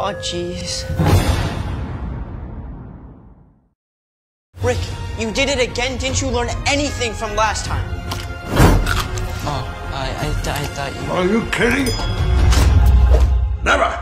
Aw, jeez. Rick, you did it again. Didn't you learn anything from last time? Oh, I thought you... Are you kidding? Never!